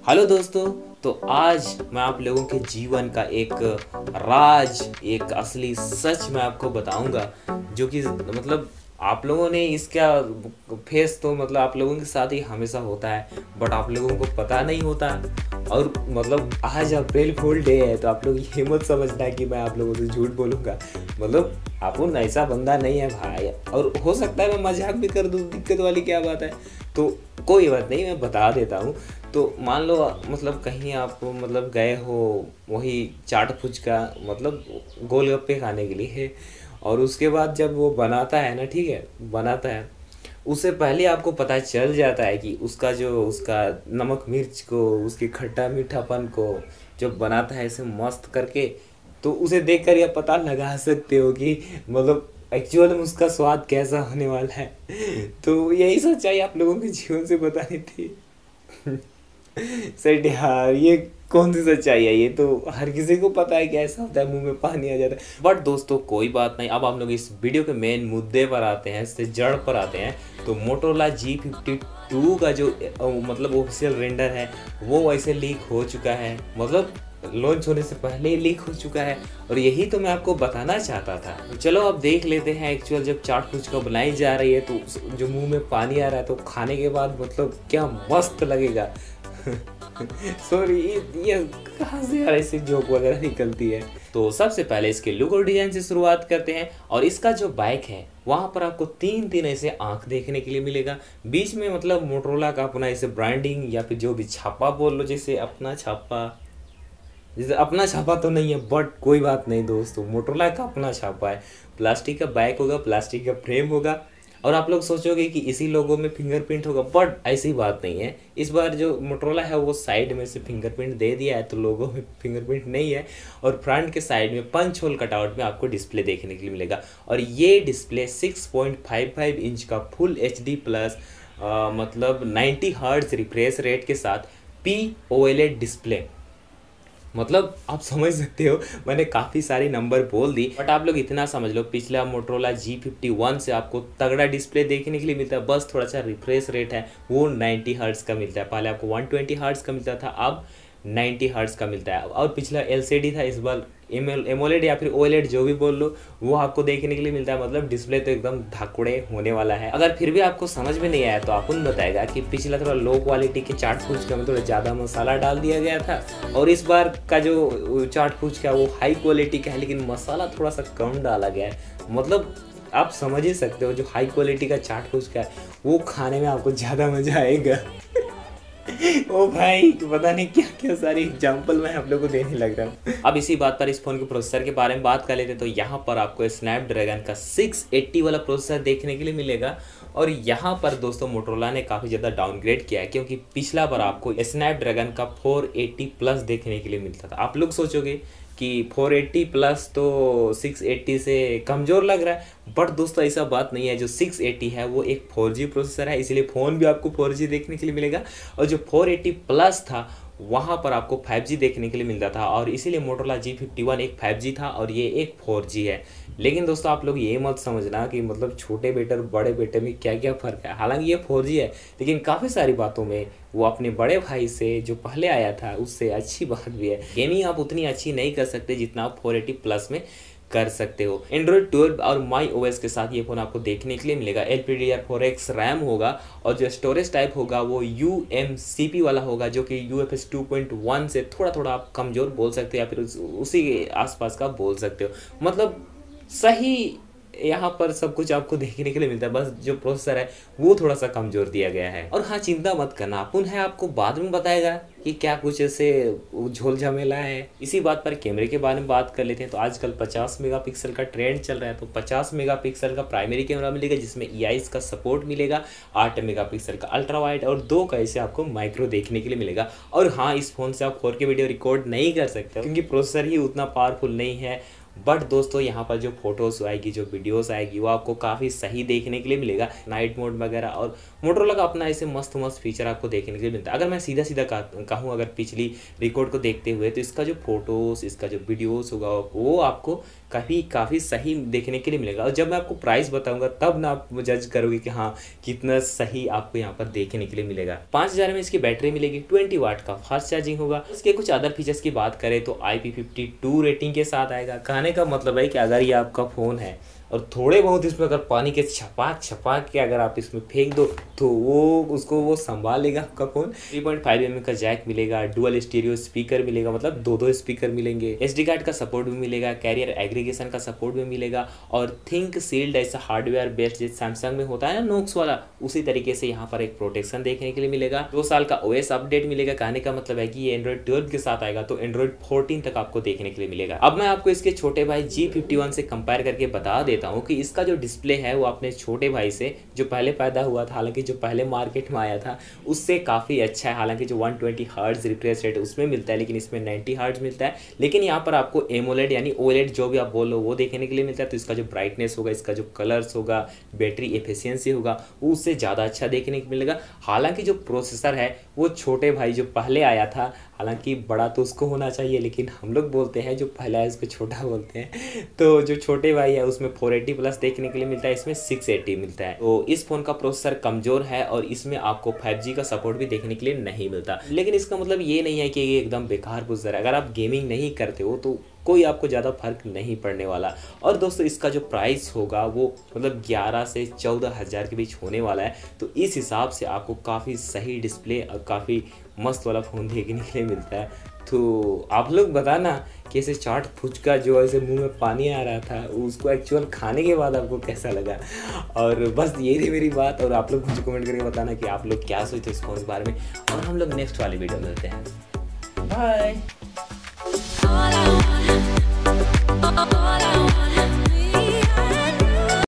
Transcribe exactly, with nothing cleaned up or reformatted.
Hello दोस्तों। तो आज मैं आप लोगों के जीवन का एक राज, एक असली सच मैं आपको बताऊंगा, जो कि मतलब आप लोगों ने इसका फेस तो मतलब आप लोगों के साथ ही हमेशा होता है, बट आप लोगों को पता नहीं होता है। और मतलब आज अप्रैल फूल डे है, तो आप लोग ये मत समझना कि मैं आप लोगों से झूठ बोलूँगा। मतलब अपुन ऐसा बंदा नहीं है भाई, और हो सकता है मैं मजाक भी कर दूँ, दिक्कत वाली क्या बात है। तो कोई बात नहीं, मैं बता देता हूँ। तो मान लो मतलब कहीं आप मतलब गए हो वही चाट फुचका मतलब गोलगप्पे खाने के लिए, और उसके बाद जब वो बनाता है ना, ठीक है, बनाता है, उससे पहले आपको पता चल जाता है कि उसका जो उसका नमक मिर्च को, उसके खट्टा मीठापन को जब बनाता है ऐसे मस्त करके, तो उसे देखकर यह पता लगा सकते हो कि मतलब एक्चुअल में उसका स्वाद कैसा होने वाला है। तो यही सच्चाई आप लोगों के जीवन से बतानी थी। सही यार, ये कौन सी सच्चाई है? ये तो हर किसी को पता है कि ऐसा होता है, मुंह में पानी आ जाता है। बट दोस्तों कोई बात नहीं, अब हम लोग इस वीडियो के मेन मुद्दे पर आते हैं, इससे जड़ पर आते हैं। तो मोटोरोला जी फिफ्टी टू का जो अ, मतलब ऑफिशियल रेंडर है वो वैसे लीक हो चुका है, मतलब लॉन्च होने से पहले ही लीक हो चुका है। और यही तो मैं आपको बताना चाहता था। तो चलो अब देख लेते हैं एक्चुअल जब चाट फुचका बनाई जा रही है तो जो मुंह में पानी आ रहा है, तो खाने के बाद मतलब क्या मस्त लगेगा। सॉरी, ये, ये कहाँ से यार ऐसी जोक वगैरह निकलती है। तो सबसे पहले इसके लुक और डिजाइन से शुरुआत करते हैं। और इसका जो बाइक है वहाँ पर आपको तीन तीन ऐसे आंख देखने के लिए मिलेगा। बीच में मतलब मोटरोला का अपना ऐसे ब्रांडिंग या फिर जो भी छापा बोल लो, जैसे अपना छापा, जैसे अपना छापा तो नहीं है बट कोई बात नहीं दोस्तों, मोटरोला का अपना छापा है। प्लास्टिक का बाइक होगा, प्लास्टिक का फ्रेम होगा, और आप लोग सोचोगे कि इसी लोगों में फिंगरप्रिंट होगा, बट ऐसी बात नहीं है। इस बार जो मोटरोला है वो साइड में से फिंगरप्रिंट दे दिया है, तो लोगों में फिंगरप्रिंट नहीं है। और फ्रंट के साइड में पंच होल कटआउट में आपको डिस्प्ले देखने के लिए मिलेगा। और ये display six point five five inch का फुल एच डी प्लस मतलब नाइन्टी हर्ट्ज रिफ्रेश रेट के साथ P O L E D display, मतलब आप समझ सकते हो, मैंने काफ़ी सारे नंबर बोल दी, बट आप लोग इतना समझ लो, पिछला मोटरोला जी फिफ्टी वन से आपको तगड़ा डिस्प्ले देखने के लिए मिलता है, बस थोड़ा सा रिफ्रेश रेट है वो नाइन्टी हर्ट्ज का मिलता है। पहले आपको वन ट्वेंटी हर्ट्ज का मिलता था, अब नाइन्टी हर्ट्ज का मिलता है। और पिछला एल सी डी था, इस बार एमोलेड या फिर ओएलईडी जो भी बोल लो, वो आपको देखने के लिए मिलता है। मतलब डिस्प्ले तो एकदम धाकुड़े होने वाला है। अगर फिर भी आपको समझ में नहीं आया तो अपन बताएगा कि पिछला थोड़ा लो क्वालिटी के चाट फुचका में थोड़ा ज़्यादा मसाला डाल दिया गया था, और इस बार का जो चाट फुचका वो हाई क्वालिटी का है, लेकिन मसाला थोड़ा सा कम डाला गया है। मतलब आप समझ ही सकते हो, जो हाई क्वालिटी का चाट फुचका है वो खाने में आपको ज़्यादा मज़ा आएगा। ओ भाई, पता नहीं क्या क्या सारी एग्जांपल मैं आप लोगों को देने लग रहा हूँ। अब इसी बात पर इस फोन के प्रोसेसर के बारे में बात कर लेते हैं। तो यहाँ पर आपको स्नैपड्रैगन का सिक्स एटी वाला प्रोसेसर देखने के लिए मिलेगा। और यहाँ पर दोस्तों मोटरोला ने काफ़ी ज़्यादा डाउनग्रेड किया है, क्योंकि पिछला बार आपको स्नैपड्रैगन का फोर एटी प्लस देखने के लिए मिलता था। आप लोग सोचोगे कि फोर एटी प्लस तो सिक्स एटी से कमज़ोर लग रहा है, बट दोस्तों ऐसा बात नहीं है। जो सिक्स एटी है वो एक फोर जी प्रोसेसर है, इसलिए फ़ोन भी आपको फोर जी देखने के लिए मिलेगा। और जो फोर एटी प्लस था वहाँ पर आपको फाइव जी देखने के लिए मिलता था, और इसीलिए मोटरोला जी फिफ्टी वन एक फाइव जी था और ये एक फोर जी है। लेकिन दोस्तों आप लोग ये मत समझना कि मतलब छोटे बेटे और बड़े बेटे में क्या क्या फ़र्क है। हालांकि ये फोर जी है, लेकिन काफ़ी सारी बातों में वो अपने बड़े भाई से जो पहले आया था उससे अच्छी बात भी है। गेमिंग आप उतनी अच्छी नहीं कर सकते जितना आप फोर एटी प्लस में कर सकते हो। एंड्रॉइड ट्वेल्व और माई ओएस के साथ ये फ़ोन आपको देखने के लिए मिलेगा। L P D R four X RAM होगा, और जो स्टोरेज टाइप होगा वो यू एम सी पी वाला होगा, जो कि U F S two point one से थोड़ा थोड़ा आप कमज़ोर बोल सकते हो, या फिर उस, उसी के आसपास का बोल सकते हो। मतलब सही यहाँ पर सब कुछ आपको देखने के लिए मिलता है, बस जो प्रोसेसर है वो थोड़ा सा कमज़ोर दिया गया है। और हाँ, चिंता मत करना, अपन है आपको बाद में बताएगा कि क्या कुछ ऐसे झोल झमेला है। इसी बात पर कैमरे के बारे में बात कर लेते हैं। तो आजकल पचास मेगापिक्सल का ट्रेंड चल रहा है, तो पचास मेगापिक्सल का प्राइमरी कैमरा मिलेगा, जिसमें ई आई एस का सपोर्ट मिलेगा, आठ मेगापिक्सल का अल्ट्रा वाइड, और दो का ऐसे आपको माइक्रो देखने के लिए मिलेगा। और हाँ, इस फ़ोन से आप फोर के वीडियो रिकॉर्ड नहीं कर सकते क्योंकि प्रोसेसर ही उतना पावरफुल नहीं है। बट दोस्तों यहाँ पर जो फोटोज़ आएगी, जो वीडियोस आएगी, वो आपको काफ़ी सही देखने के लिए मिलेगा, नाइट मोड वगैरह। और मोटरोला का अपना ऐसे मस्त मस्त फीचर आपको देखने के लिए मिलता है। अगर मैं सीधा सीधा कहूँ अगर पिछली रिकॉर्ड को देखते हुए, तो इसका जो फोटोज़, इसका जो वीडियोस होगा वो आपको काफ़ी काफ़ी सही देखने के लिए मिलेगा। और जब मैं आपको प्राइस बताऊंगा तब ना आप जज करोगे कि हाँ कितना सही आपको यहाँ पर देखने के लिए मिलेगा। पाँच हज़ार में इसकी बैटरी मिलेगी, ट्वेंटी वाट का फास्ट चार्जिंग होगा। इसके कुछ अदर फीचर्स की बात करें तो I P fifty two rating के साथ आएगा। कहने का मतलब है कि अगर ये आपका फ़ोन है और थोड़े बहुत इसमें अगर पानी के छपाक छपाक के अगर आप इसमें फेंक दो तो वो उसको वो संभाल लेगा आपका phone. Three point five M M का जैक मिलेगा, डुअल स्टीरियो स्पीकर मिलेगा, मतलब दो दो स्पीकर मिलेंगे, एसडी कार्ड का सपोर्ट भी मिलेगा, कैरियर एग्रीगेशन का सपोर्ट भी मिलेगा और थिंक सील्ड ऐसा हार्डवेयर बेस्ड जैसे सैमसंग में होता है ना नोक्स वाला, उसी तरीके से यहाँ पर एक प्रोटेक्शन देखने के लिए मिलेगा। दो साल का ओएस अपडेट मिलेगा। कहने का मतलब है कि ये एंड्रॉइड ट्वेल्व के साथ आएगा तो एंड्रॉइड फोर्टीन तक आपको देखने के लिए मिलेगा। अब मैं आपको इसके छोटे भाई जी फिफ्टी वन से कंपेयर करके बता देता हूँ कि इसका जो डिस्प्ले है वो अपने छोटे भाई से जो पहले पैदा हुआ था, हालांकि जो पहले मार्केट में आया था उससे काफ़ी अच्छा है। हालांकि जो one twenty hertz refresh rate उसमें मिलता है लेकिन इसमें नाइंटी हर्ट्ज मिलता है। लेकिन यहाँ पर आपको एमोलेड यानी ओलेड जो भी आप बोल लो वो देखने के लिए मिलता है। तो इसका जो ब्राइटनेस होगा, इसका जो कलर्स होगा, बैटरी एफिशिएंसी होगा वो उससे ज़्यादा अच्छा देखने को मिलेगा। हालांकि जो प्रोसेसर है वो छोटे भाई जो पहले आया था, हालांकि बड़ा तो उसको होना चाहिए लेकिन हम लोग बोलते हैं जो पहला है उसको छोटा बोलते हैं। तो जो छोटे भाई है उसमें फोर एटी प्लस देखने के लिए मिलता है, इसमें सिक्स एटी मिलता है। तो इस फोन का प्रोसेसर कमजोर है और इसमें आपको फाइव जी का सपोर्ट भी देखने के लिए नहीं मिलता। लेकिन इसका मतलब ये नहीं है कि ये एकदम बेकार प्रोसेसर है। अगर आप गेमिंग नहीं करते हो तो कोई आपको ज़्यादा फर्क नहीं पड़ने वाला। और दोस्तों इसका जो प्राइस होगा वो मतलब ग्यारह से चौदह हज़ार के बीच होने वाला है। तो इस हिसाब से आपको काफ़ी सही डिस्प्ले और काफ़ी मस्त वाला फ़ोन देखने के लिए मिलता है। तो आप लोग बताना कि ऐसे चाट फुचका जो ऐसे मुंह में पानी आ रहा था उसको एक्चुअल खाने के बाद आपको कैसा लगा। और बस यही थी मेरी बात। और आप लोग मुझे कमेंट करके बताना कि आप लोग क्या सोचते इस फ़ोन के बारे में। और हम लोग नेक्स्ट वाले वीडियो में मिलते हैं। बाय।